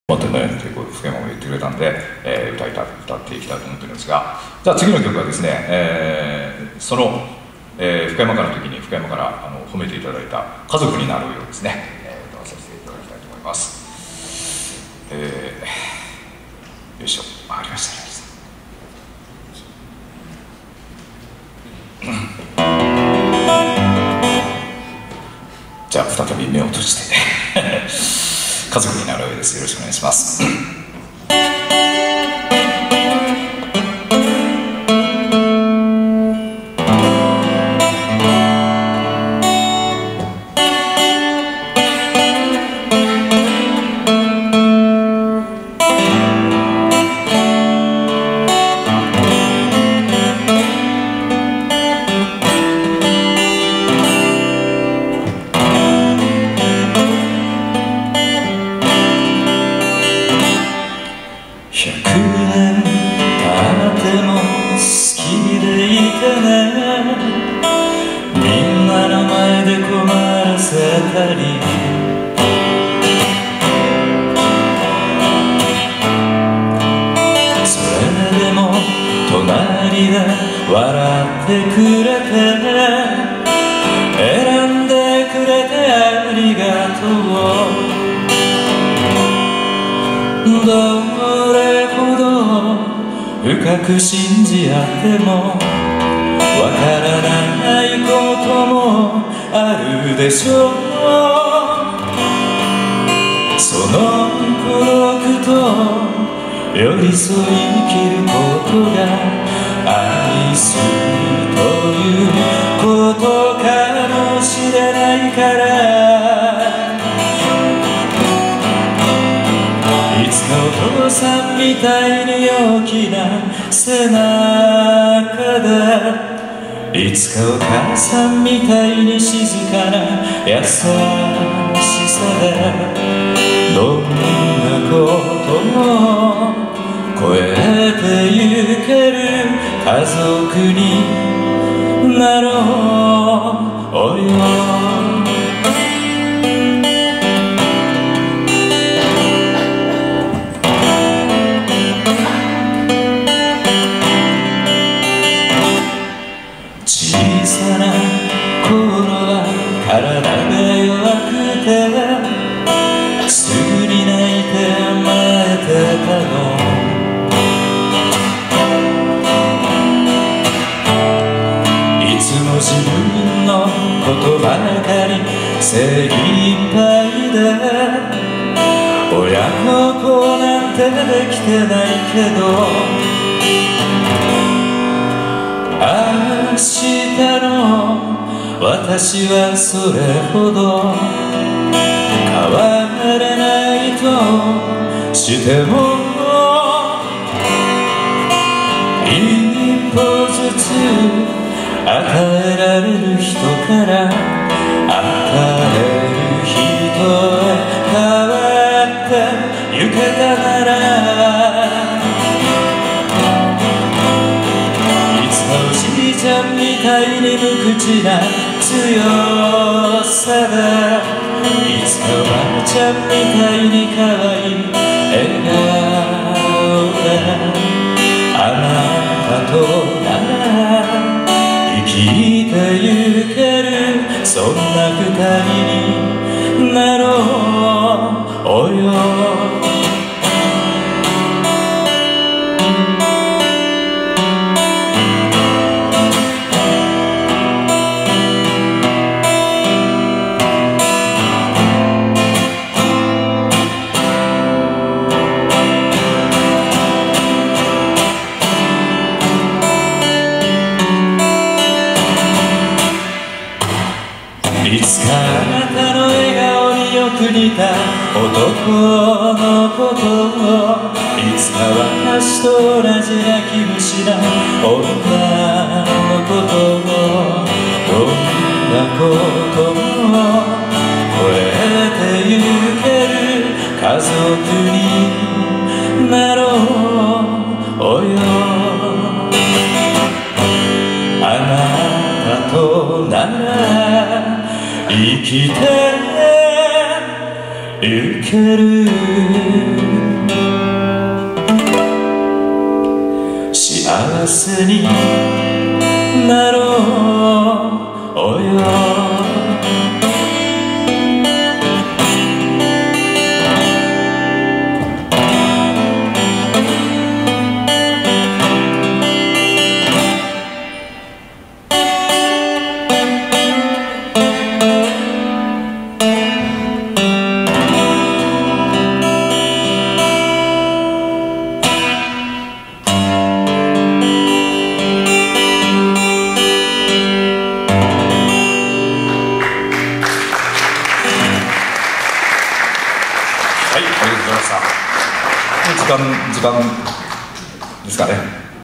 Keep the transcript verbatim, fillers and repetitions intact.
待ってんだよって福山も言ってくれたんで、えー、歌いた歌っていきたいと思ってるんですが、じゃあ次の曲はですね、えー、その、えー、福山からの時に福山からあの褒めていただいた「家族になろうよ」ですね、えー、歌わさせていただきたいと思います。えー、よいしょ、ありましたありました。じゃあ再び目を閉じて家族になろうよです。よろしくお願いします。ひゃくねん経っても好きでいてね、みんなの前で困らせたり、それでも隣で笑ってくれて、選んでくれてありがとう。どれほど深く信じ合ってもわからないこともあるでしょう。その孤独と寄り添い生きることが愛するということかもしれないから、いつかお父さんみたいに大きな背中で、いつかお母さんみたいに静かな優しさで、どんなことも超えてゆける家族になろうよ。小さな頃は体が弱くてすぐに泣いて甘えてたの。いつも自分のことばかり精一杯で、親孝行なんてできてないけど、明日の私はそれほど変われないとしても、一歩ずつ与えられる人から与える人へ変わってゆけたなら、おじいちゃんみたいに無口な強さで、いつかおばあちゃんみたいに可愛い笑顔で、あなたとなら生きてゆける、そんな二人になろうよ。いつかあなたの笑顔によく似た男のことを、いつか私と同じ泣き虫な女のことを、どんなことも超えてゆける家族になろうよ。あなたとなら生きてゆける。 せになろうよ。 はい、ありがとうございました。時間、時間ですかね。